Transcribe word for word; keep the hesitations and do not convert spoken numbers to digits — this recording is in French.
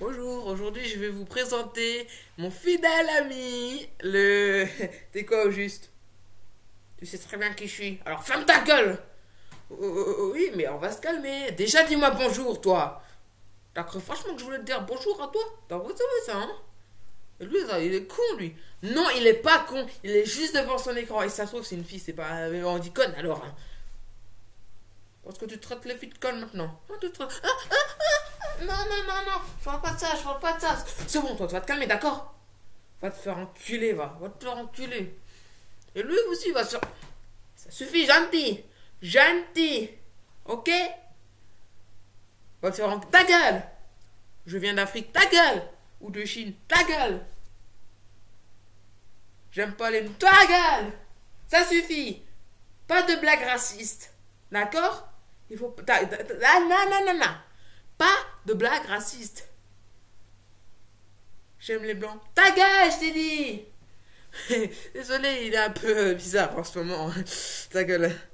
Bonjour, aujourd'hui je vais vous présenter mon fidèle ami, le... T'es quoi au juste? Tu sais très bien qui je suis, alors ferme ta gueule. Oh, oh, oh, oui, mais on va se calmer. Déjà dis-moi bonjour, toi. T'as cru franchement que je voulais te dire bonjour à toi? T'as vu ça, hein? Et lui, ça, il est con, lui. Non, il est pas con, il est juste devant son écran. Et ça se trouve, c'est une fille, c'est pas... On dit conne, alors, hein. Parce que tu traites les filles de conne maintenant. Ah, tu traites... Ah, ah, non, non, non, non, je parle pas de ça, je parle pas de ça. C'est bon, toi, tu vas te calmer, d'accord? Va te faire enculer, va. Va te faire enculer. Et lui aussi, il va se... Ça suffit, gentil. Gentil. Ok? Va te faire enculer. Ta gueule. Je viens d'Afrique, ta gueule. Ou de Chine, ta gueule. J'aime pas les... Ta gueule. Ça suffit. Pas de blagues racistes. D'accord? Il faut... Ah, non, non, non, non. Pas de blagues racistes. J'aime les blancs. Ta gueule, je t'ai dit. Désolé, il est un peu bizarre en ce moment. Ta gueule.